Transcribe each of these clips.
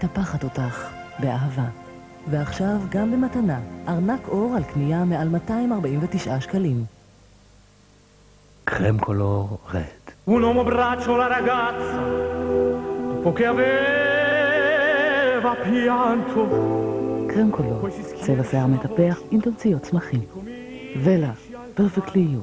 מטפחת אותך באהבה. ועכשיו גם במתנה, ארנק אור על קנייה מעל 249 שקלים. קרם קולור רד. Un uomo braccio la ragazza, dopo che aveva pianto. קרם קולור, צבע שיער מטפח עם תמציות צמחים. ולה, פרפקטלי יו.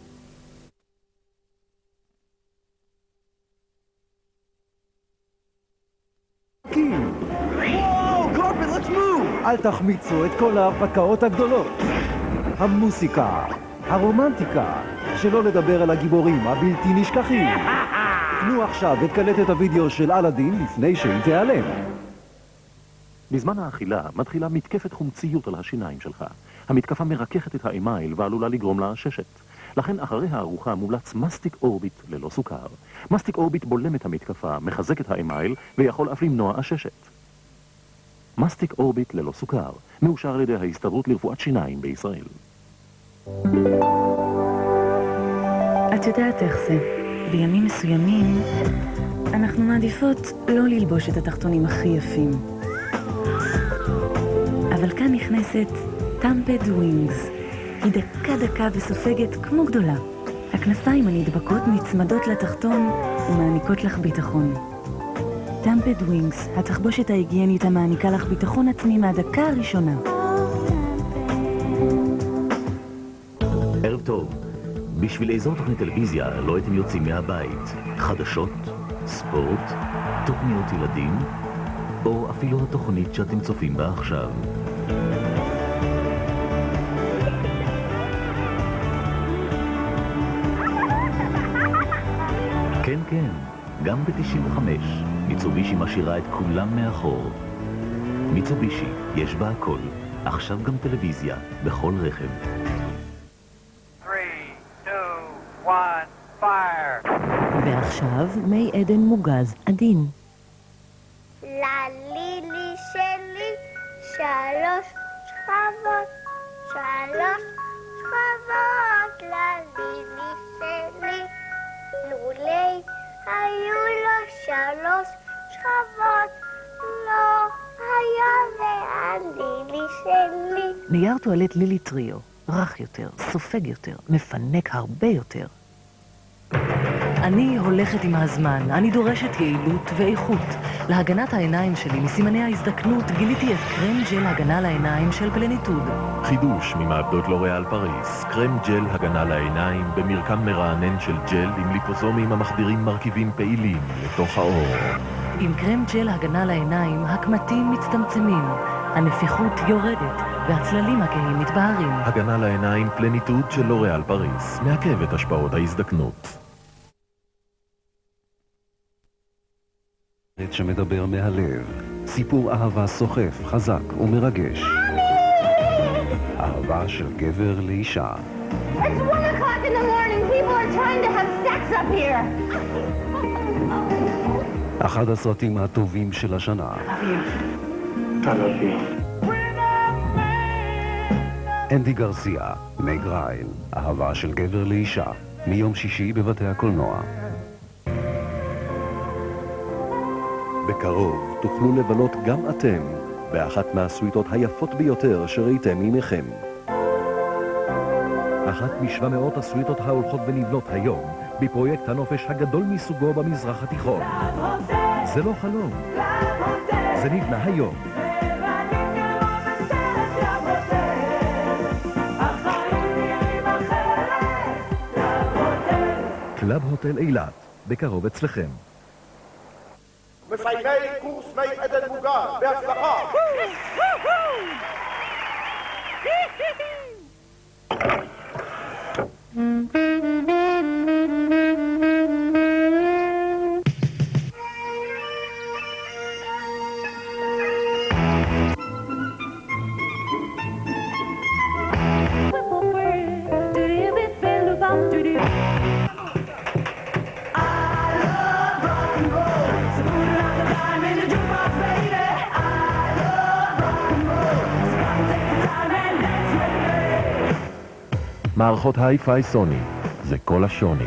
וואו, קורפט, let's move! אל תחמיצו את כל ההרפתקאות הגדולות. המוסיקה, הרומנטיקה, שלא לדבר על הגיבורים הבלתי נשכחים. תנו עכשיו את קלטת הוידאו של אלאדין לפני שהיא תיעלם. בזמן האכילה מתחילה מתקפת חומציות על השיניים שלך. המתקפה מרככת את האמייל ועלולה לגרום לה עששת. לכן אחרי הארוחה מומלץ מסטיק אורביט ללא סוכר. מסטיק אורביט בולם את המתקפה, מחזק את האמייל ויכול אף למנוע עששת. מסטיק אורביט ללא סוכר, מאושר על ידי ההסתדרות לרפואת שיניים בישראל. את יודעת איך זה, בימים מסוימים אנחנו מעדיפות לא ללבוש את התחתונים הכי יפים. אבל כאן נכנסת טמפד ווינגס. היא דקה וסופגת כמו גדולה. הכנפיים הנדבקות נצמדות לתחתון ומעניקות לך ביטחון. טמפד ווינגס, התחבושת ההיגיינית המעניקה לך ביטחון עצמי מהדקה הראשונה. ערב טוב. בשביל איזו תוכנית טלוויזיה לא הייתם יוצאים מהבית? חדשות? ספורט? תוכניות ילדים? או אפילו התוכנית שאתם צופים בה עכשיו? כן, גם ב-95 מיצובישי משאירה את כולם מאחור. מיצובישי, יש בה הכל, עכשיו גם טלוויזיה, בכל רכב. 3, 2, 1, fire! ועכשיו מי עדן מוגז עדין. ללילי שלי 3 שכבות, 3 שכבות, ללילי שלי. לולי היו לו 3 שכבות, לא היה והלילי שלי. נייר טואלט לילי טריו, רך יותר, סופג יותר, מפנק הרבה יותר. אני הולכת עם הזמן, אני דורשת יעילות ואיכות. להגנת העיניים שלי מסימני ההזדקנות גיליתי את קרם ג'ל הגנה לעיניים של פלניטוד. חידוש ממעבדות לוריאל פריס, קרם ג'ל הגנה לעיניים במרקם מרענן של ג'ל עם ליפוזומים המחדירים מרכיבים פעילים לתוך האור. עם קרם ג'ל הגנה לעיניים הקמטים מצטמצמים, הנפיחות יורדת והצללים הכהים מתבהרים. הגנה לעיניים פלניטוד של לוריאל פריס, מעכב את השפעות ההזדקנות. שמדבר מהלב, סיפור אהבה סוחף, חזק ומרגש. אהבה של גבר לאישה. It's 1 o'clock in the morning. People are trying to have sex up here. אחד הסרטים הטובים של השנה. אנדי גרסיה, מג ריין, אהבה של גבר לאישה, מיום שישי בבתי הקולנוע. בקרוב תוכלו לבלות גם אתם באחת מהסוויטות היפות ביותר שראיתם עמכם. אחת מ-700 הסוויטות ההולכות ונבנות היום בפרויקט הנופש הגדול מסוגו במזרח התיכון. זה לא חלום, זה נבנה היום. קלאב הוטל אילת, בקרוב אצלכם. מסיימי קורס מי עדן מוגז, בהצלחה! מערכות היי-פיי סוני, זה כל השוני.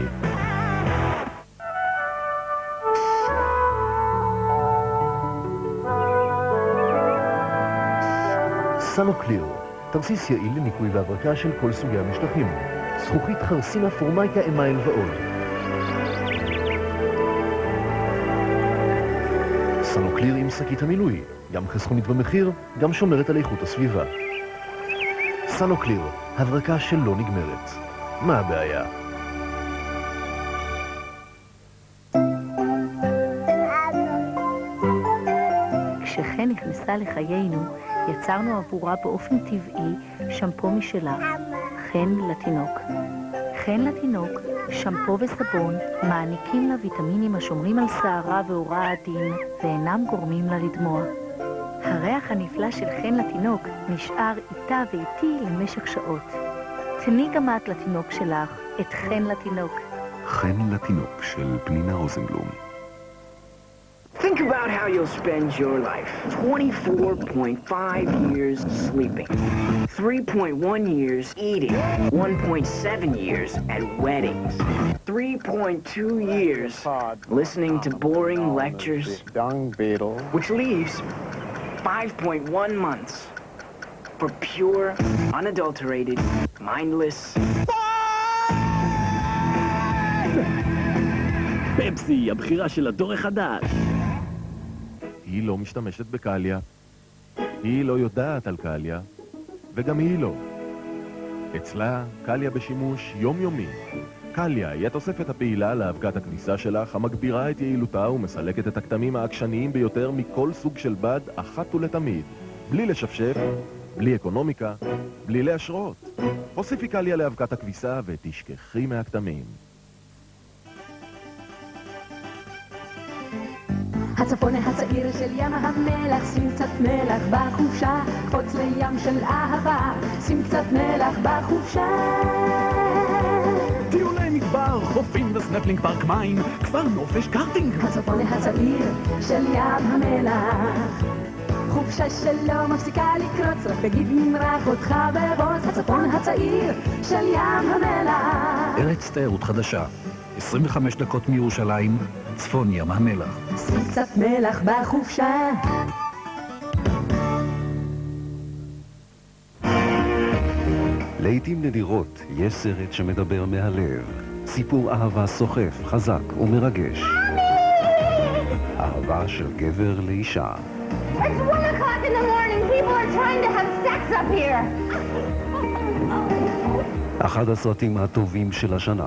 סנוקליר, תרסיס יעיל לניקוי והברקה של כל סוגי המשטחים. זכוכית חרסינה פורמייקה אמייל ועוד. סנוקליר עם שקית המילוי, גם חסכונית במחיר, גם שומרת על איכות הסביבה. סנוקליר, הברקה שלא נגמרת. מה הבעיה? כשחן נכנסה לחיינו, יצרנו עבורה באופן טבעי שמפו משלה, חן לתינוק. חן לתינוק, שמפו וסבון, מעניקים לה ויטמינים השומרים על שערה ועורה עדין ואינם גורמים לה לדמוע. הריח הנפלא של חן לתינוק נשאר איתה ואיתי למשך שעות. תני גם את לתינוק שלך את חן לתינוק. חן לתינוק של פנינה רוזנבלום. Think about how you'll spend your life. 24.5 years sleeping, 3.1 years eating, 1.7 years at weddings, 3.2 years listening to boring lectures, which leaves 5.1 months for pure, unadulterated, mindless... פפסי, הבחירה של הדור החדש. היא לא משתמשת בקליה, היא לא יודעת על קליה, וגם היא לא. אצלה קליה בשימוש יומיומי. קליה היא התוספת הפעילה להאבקת הכניסה שלך, המגבירה את יעילותה ומסלקת את הכתמים העקשניים ביותר מכל סוג של בד אחת ולתמיד. בלי לשפשף, בלי אקונומיקה, בלי להשרות. הוסיפי קליה להאבקת הכביסה ותשכחי מהכתמים. הצפון הצעיר של ים המלח, שים קצת מלח בחופשה, קפוץ לים של אהבה, שים קצת מלח בחופשה. טיולי מדבר, חופים וסנפלינג, פארק מים, כפר נופש, קארטינג. הצפון הצעיר של ים המלח, חופשה שלא מפסיקה לקרוץ, רק תגיד נמרח אותך בבוץ. הצפון הצעיר של ים המלח, ארץ תיירות חדשה, 25 דקות מירושלים, צפון ים המלח. שים קצת מלח בחופשה. לעתים נדירות יש סרט שמדבר מהלב. סיפור אהבה סוחף, חזק ומרגש. אהבה של גבר לאישה. It's 1 o'clock in the morning. People are trying to have sex up here. אחד הסרטים הטובים של השנה.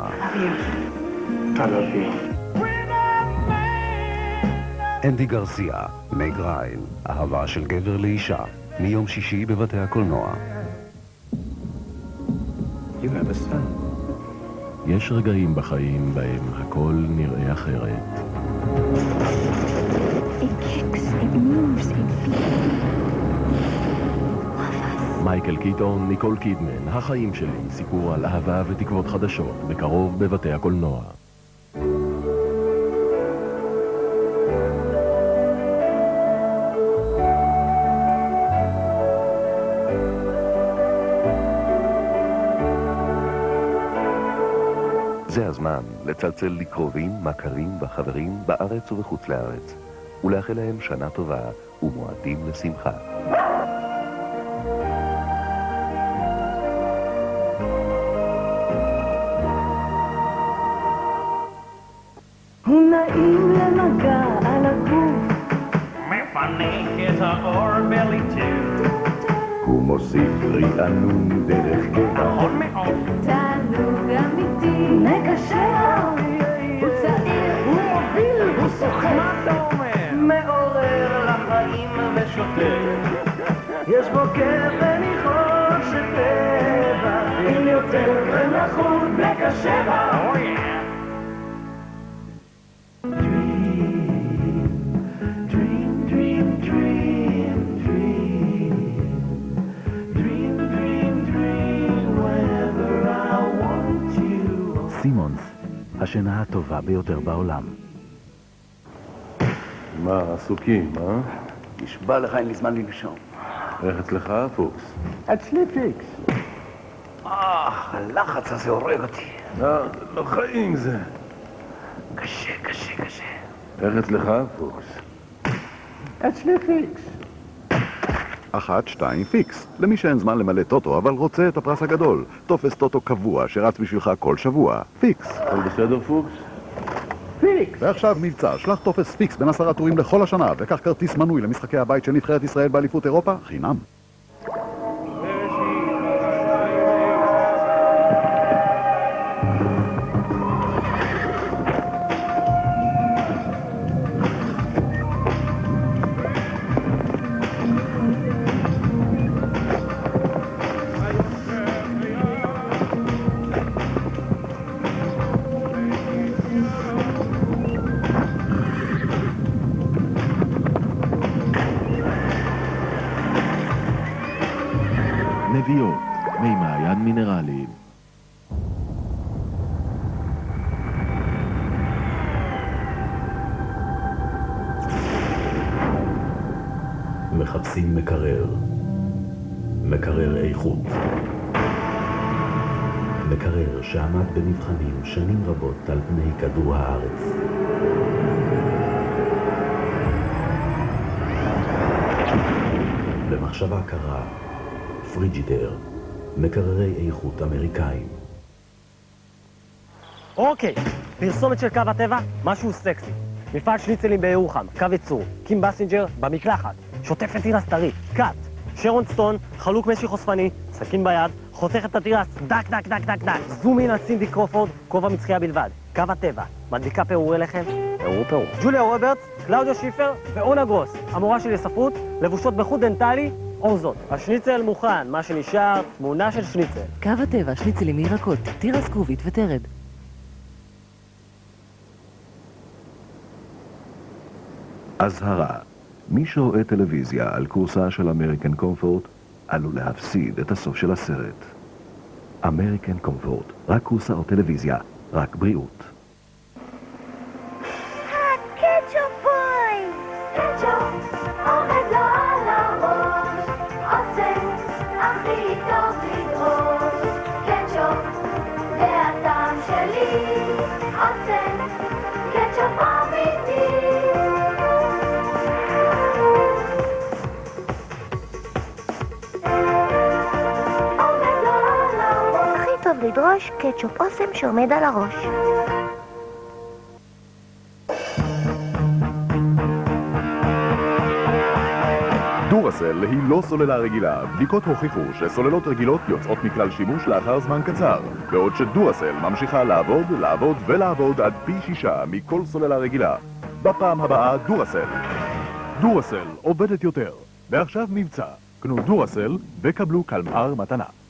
אנדי גרסיה, מג ריין, אהבה של גבר לאישה, מיום שישי בבתי הקולנוע. יש רגעים בחיים בהם הכל נראה אחרת. מייקל קיטון, ניקול קידמן, החיים שלי, סיפור על אהבה ותקוות חדשות, בקרוב בבתי הקולנוע. זה הזמן לצלצל לקרובים, מכרים וחברים בארץ ובחוץ לארץ, ולאחל להם שנה טובה ומועדים לשמחה. הוא נעים למגע על הגוף, מפנק את האור בליטו, הוא מוסיף רענון דרך קבע. נכון מאוד. תענוג אמיתי, מקשר, הוא צעיר, הוא מוביל, הוא סוחף. מה אתה אומר? מעורר לחיים ושוטר, יש בו כיף וניחוש שטבע, עם יותר ונחות מקשר. סימונס, השינה הטובה ביותר בעולם. מה, עסוקים, אה? נשבע לך, אין לי זמן לנשום. איך אצלך, פוקס? אצלי פיקס. הלחץ הזה הורג אותי. לא חיים זה. קשה, קשה, קשה. איך אצלך, פוקס? אצלי פיקס. 1, 2, פיקס. למי שאין זמן למלא טוטו, אבל רוצה את הפרס הגדול. טופס טוטו קבוע שרץ בשבילך כל שבוע. פיקס. הכל בסדר, פוקס? פיקס! ועכשיו מבצע, שלח טופס פיקס בין 10 טורים לכל השנה, וקח כרטיס מנוי למשחקי הבית של נבחרת ישראל באליפות אירופה, חינם. נביעות, מי מעיין מינרליים. מחפשים מקרר. מקרר איכות. מקרר שעמד במבחנים שנים רבות על פני כדור הארץ. במחשבה קרה, פריג'ידר, מקררי איכות אמריקאים. אוקיי, פרסומת של קו הטבע, משהו סקסי. מפעל שניצלים בירוחם, קו ייצור, קים בסינג'ר במקלחת, שוטפת תירס טרי, קאט, שרון סטון, חלוק משי חושפני, סכין ביד, חותכת את התירס, דק דק דק דק דק, זום אין על סינדי קרופורד, כובע מצחייה בלבד, קו הטבע, מדביקה פירורי לחם, פירור. ג'וליה רוברטס, קלאודיה שיפר ואונה גרוס, המורה שלי לספרות, לבושות בחוט דנטלי, או זאת. השניצל מוכן, מה שנשאר, תמונה של שניצל. קו הטבע, שניצלים מירקות, תירס כרובית ותרד. אזהרה, מי שרואה טלוויזיה על קורסה של אמריקן קומפורט עלול להפסיד את הסוף של הסרט. אמריקן קומפורט, רק קורסה או טלוויזיה, רק בריאות. הקטשופ בויז! קטשופ עומד לו על הראש, עושה הכי טוב לדרוש. קטשופ זה הטעם שלי, עושה קטשופ אמיתי. לדרוש קטשופ אוסם שעומד על הראש. דורסל היא לא סוללה רגילה. בדיקות הוכיחו שסוללות רגילות יוצאות מכלל שימוש לאחר זמן קצר, בעוד שדורסל ממשיכה לעבוד, לעבוד ולעבוד עד פי 6 מכל סוללה רגילה. בפעם הבאה דורסל. דורסל עובדת יותר. ועכשיו מבצע. קנו דורסל וקבלו קלמר מתנה.